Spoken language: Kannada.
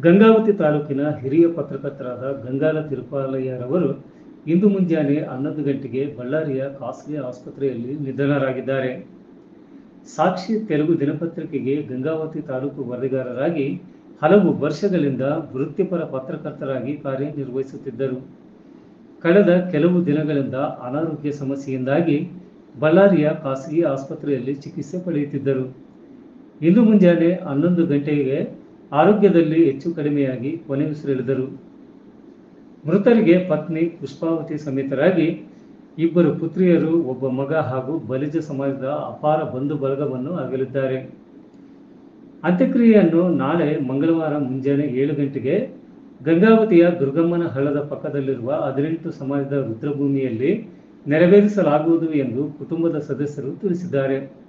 ಗಂಗಾವತಿ ತಾಲೂಕಿನ ಹಿರಿಯ ಪತ್ರಕರ್ತರಾದ ಗಂಗಾಲ ತಿರುಪಾಲಯ್ಯರವರು ಇಂದು ಮುಂಜಾನೆ 11 ಗಂಟೆಗೆ ಬಳ್ಳಾರಿಯ ಖಾಸಗಿ ಆಸ್ಪತ್ರೆಯಲ್ಲಿ ನಿಧನರಾಗಿದ್ದಾರೆ. ಸಾಕ್ಷಿ ತೆಲುಗು ದಿನಪತ್ರಿಕೆಗೆ ಗಂಗಾವತಿ ತಾಲೂಕು ವರದಿಗಾರರಾಗಿ ಹಲವು ವರ್ಷಗಳಿಂದ ವೃತ್ತಿಪರ ಪತ್ರಕರ್ತರಾಗಿ ಕಾರ್ಯನಿರ್ವಹಿಸುತ್ತಿದ್ದರು. ಕಳೆದ ಕೆಲವು ದಿನಗಳಿಂದ ಅನಾರೋಗ್ಯ ಸಮಸ್ಯೆಯಿಂದಾಗಿ ಬಳ್ಳಾರಿಯ ಖಾಸಗಿ ಆಸ್ಪತ್ರೆಯಲ್ಲಿ ಚಿಕಿತ್ಸೆ ಪಡೆಯುತ್ತಿದ್ದರು. ಇಂದು ಮುಂಜಾನೆ 11 ಗಂಟೆಗೆ ಆರೋಗ್ಯದಲ್ಲಿ ಹೆಚ್ಚು ಕಡಿಮೆಯಾಗಿ ಕೊನೆಯುಸಿರೆಳೆದರು. ಮೃತರಿಗೆ ಪತ್ನಿ ಪುಷ್ಪಾವತಿ ಸಮೇತರಾಗಿ 2 ಪುತ್ರಿಯರು, ಒಬ್ಬ ಮಗ ಹಾಗೂ ಬಲಿಜ ಸಮಾಜದ ಅಪಾರ ಬಂಧು ಬಳಗವನ್ನು ಅಗಲಿದ್ದಾರೆ. ಅಂತ್ಯಕ್ರಿಯೆಯನ್ನು ನಾಳೆ ಮಂಗಳವಾರ ಮುಂಜಾನೆ 7 ಗಂಟೆಗೆ ಗಂಗಾವತಿಯ ದುರ್ಗಮ್ಮನ ಹಳ್ಳದ ಪಕ್ಕದಲ್ಲಿರುವ 18 ಸಮಾಜದ ರುದ್ರಭೂಮಿಯಲ್ಲಿ ನೆರವೇರಿಸಲಾಗುವುದು ಎಂದು ಕುಟುಂಬದ ಸದಸ್ಯರು ತಿಳಿಸಿದ್ದಾರೆ.